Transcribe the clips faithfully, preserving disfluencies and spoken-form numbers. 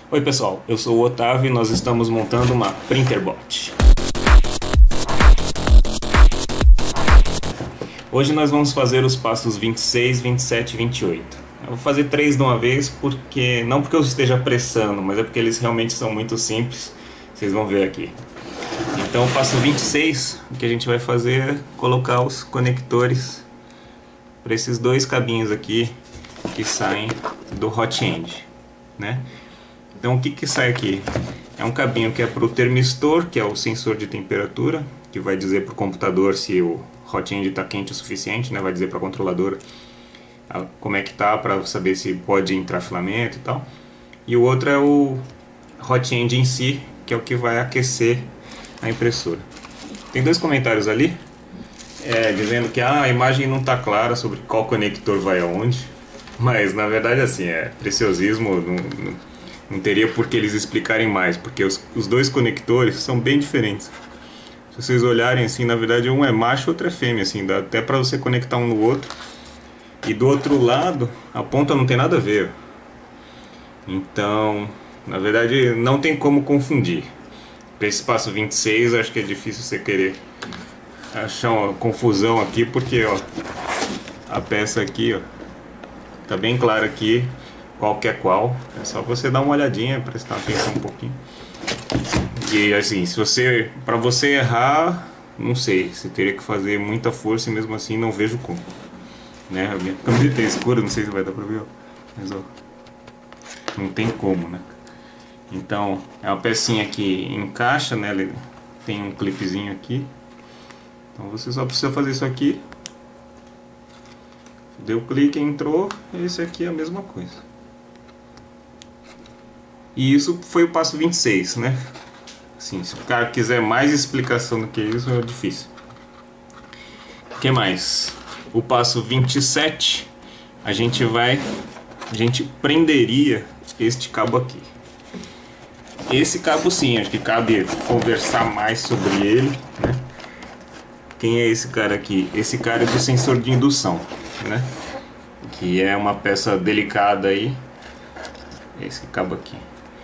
Oi pessoal, eu sou o Otávio e nós estamos montando uma Printerbot. Hoje nós vamos fazer os passos vinte e seis, vinte e sete e vinte e oito. Eu vou fazer três de uma vez, porque não porque eu esteja apressando, mas é porque eles realmente são muito simples. Vocês vão ver aqui. Então o passo vinte e seis, o que a gente vai fazer é colocar os conectores para esses dois cabinhos aqui que saem do hot end, né? Então o que que sai aqui? É um cabinho que é para o termistor, que é o sensor de temperatura, que vai dizer para o computador se o hot end está quente o suficiente, né? Vai dizer para a controladora como é que tá, para saber se pode entrar filamento e tal. E o outro é o hot end em si, que é o que vai aquecer a impressora. Tem dois comentários ali é, dizendo que ah, a imagem não está clara sobre qual conector vai aonde, mas na verdade assim, é preciosismo, não, não, não teria por que eles explicarem mais, porque os, os dois conectores são bem diferentes. Se vocês olharem assim, na verdade um é macho, outro é fêmea, assim, dá até para você conectar um no outro. E do outro lado, a ponta não tem nada a ver. Então, na verdade, não tem como confundir. Para esse passo vinte e seis, acho que é difícil você querer achar uma confusão aqui, porque ó, a peça aqui, ó, tá bem clara aqui qual que é qual. É só você dar uma olhadinha, prestar atenção um pouquinho. E assim, se você, para você errar, não sei, você teria que fazer muita força e mesmo assim não vejo como. Né? A minha camiseta é escura, não sei se vai dar pra ver, ó. Mas ó, não tem como, né? Então, é uma pecinha que encaixa, né? Ele tem um clipezinho aqui. Então você só precisa fazer isso aqui. Deu clique, entrou. Esse aqui é a mesma coisa. E isso foi o passo vinte e seis, né? Assim, se o cara quiser mais explicação do que isso, é difícil. O que mais? O passo vinte e sete, a gente vai, a gente prenderia este cabo aqui. Esse cabo sim, acho que cabe conversar mais sobre ele, né? Quem é esse cara aqui? Esse cara é do sensor de indução, né? Que é uma peça delicada aí. Esse cabo aqui.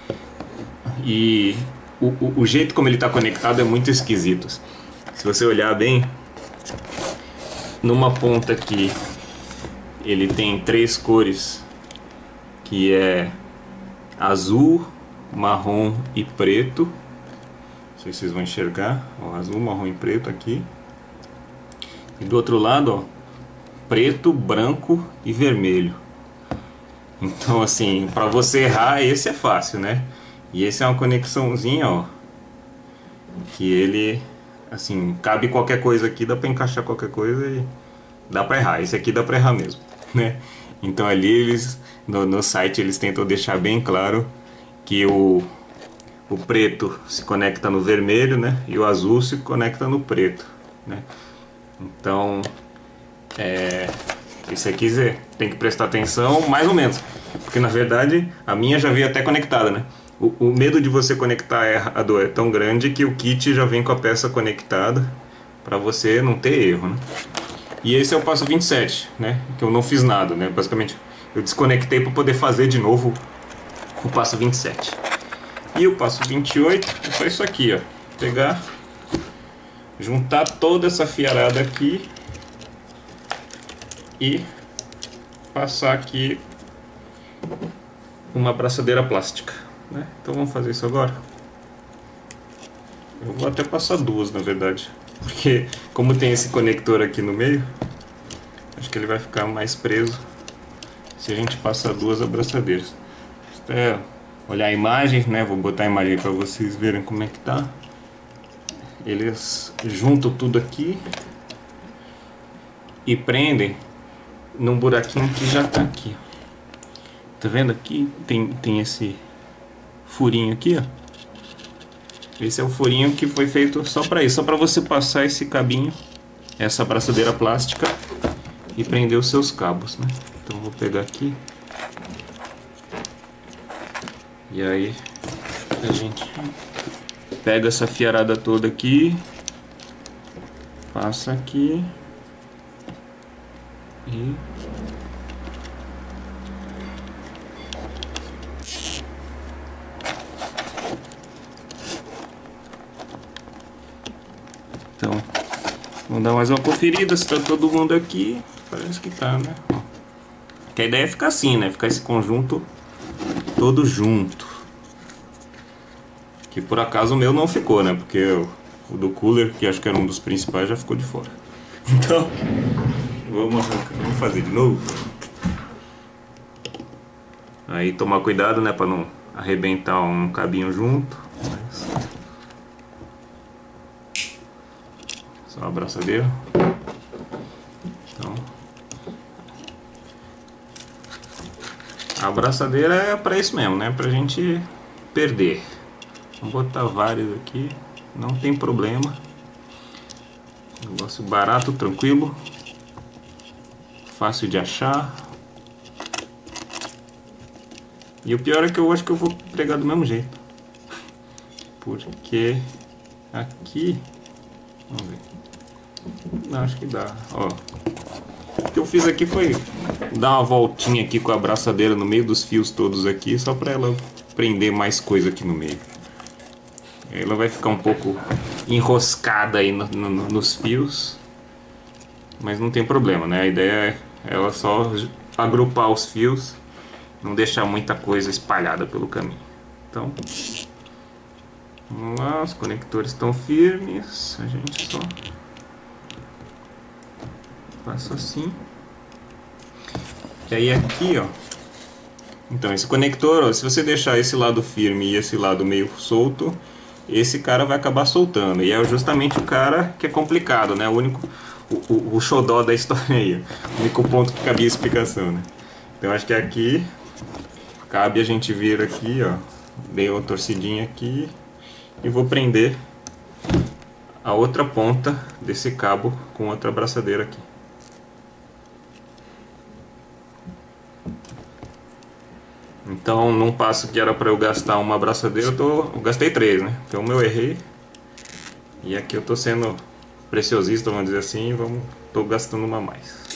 E o, o, o jeito como ele está conectado é muito esquisito. Se você olhar bem, numa ponta aqui ele tem três cores, que é azul, marrom e preto. Não sei se vocês vão enxergar, ó, azul, marrom e preto aqui. E do outro lado, ó, preto, branco e vermelho. Então assim, para você errar, esse é fácil, né? E esse é uma conexãozinha, ó, que ele, assim, cabe qualquer coisa aqui, dá para encaixar qualquer coisa e dá para errar. Esse aqui dá para errar mesmo, né? Então ali eles, no, no site, eles tentam deixar bem claro que o, o preto se conecta no vermelho, né? E o azul se conecta no preto, né? Então, é, esse aqui você tem que prestar atenção, mais ou menos, porque na verdade a minha já veio até conectada, né? O, o medo de você conectar errado é tão grande que o kit já vem com a peça conectada para você não ter erro, né? E esse é o passo vinte e sete, né? Que eu não fiz nada, né? Basicamente eu desconectei para poder fazer de novo o passo vinte e sete. E o passo vinte e oito é só isso aqui, ó. Pegar, juntar toda essa fiarada aqui e passar aqui uma abraçadeira plástica, né? Então vamos fazer isso agora. Eu vou até passar duas, na verdade, porque como tem esse conector aqui no meio, acho que ele vai ficar mais preso se a gente passar duas abraçadeiras. É, olhar a imagem, né? Vou botar a imagem para vocês verem como é que tá. Eles juntam tudo aqui e prendem num buraquinho que já tá aqui. Tá vendo aqui? Tem, tem esse furinho aqui, ó. Esse é o furinho que foi feito só para isso, só para você passar esse cabinho, essa abraçadeira plástica e prender os seus cabos, né? Então vou pegar aqui. E aí a gente pega essa fiarada toda aqui, passa aqui e Vamos dar mais uma conferida se tá todo mundo aqui. Parece que tá, né? Que a ideia é ficar assim, né? Ficar esse conjunto todo junto. Que por acaso o meu não ficou, né? Porque o, o do cooler, que acho que era um dos principais, já ficou de fora. Então, vamos, vamos fazer de novo. Aí tomar cuidado, né? Pra não arrebentar um cabinho junto. Mas... só a abraçadeira. Então, a abraçadeira é pra isso mesmo, né? Pra gente perder. Vamos botar vários aqui, não tem problema. Negócio barato, tranquilo, fácil de achar. E o pior é que eu acho que eu vou pregar do mesmo jeito, porque aqui, vamos ver, não, acho que dá. Ó, o que eu fiz aqui foi dar uma voltinha aqui com a abraçadeira no meio dos fios todos aqui, só para ela prender mais coisa aqui no meio. Ela vai ficar um pouco enroscada aí no, no, nos fios, mas não tem problema, né? A ideia é ela só agrupar os fios, não deixar muita coisa espalhada pelo caminho. Então, vamos lá, os conectores estão firmes, a gente só passa assim. E aí aqui, ó, então esse conector, ó, se você deixar esse lado firme e esse lado meio solto, esse cara vai acabar soltando. E é justamente o cara que é complicado, né? O único, o, o, o xodó da história aí, o único ponto que cabia explicação, né? Então acho que aqui cabe a gente vir aqui, ó, dei uma torcidinha aqui e vou prender a outra ponta desse cabo com outra abraçadeira aqui. Então, num passo que era para eu gastar uma abraçadeira, eu, tô, eu gastei três, né? Então, eu errei. E aqui eu tô sendo preciosista, vamos dizer assim, vamos, tô gastando uma a mais.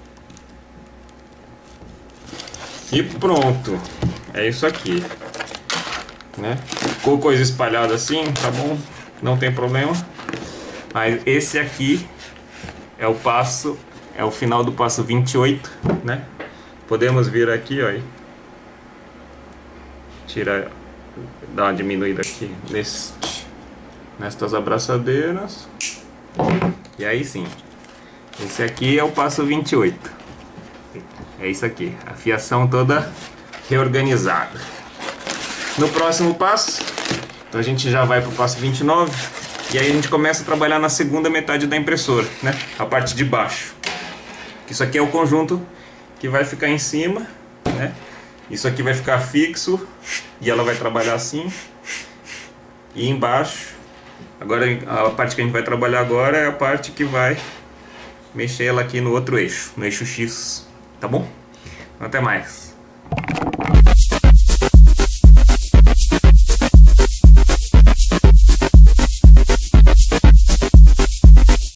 E pronto. É isso aqui, né? Ficou coisa espalhada assim, tá bom? Não tem problema. Mas esse aqui é o passo, é o final do passo vinte e oito, né? Podemos vir aqui, ó, tirar, dar uma diminuída aqui neste, nestas abraçadeiras. E aí sim, esse aqui é o passo vinte e oito. É isso aqui, a fiação toda reorganizada. No próximo passo, então a gente já vai para o passo vinte e nove. E aí a gente começa a trabalhar na segunda metade da impressora, né? A parte de baixo. Isso aqui é o conjunto que vai ficar em cima, né? Isso aqui vai ficar fixo e ela vai trabalhar assim. E embaixo, agora a parte que a gente vai trabalhar agora é a parte que vai mexer ela aqui no outro eixo, no eixo X, tá bom? Até mais.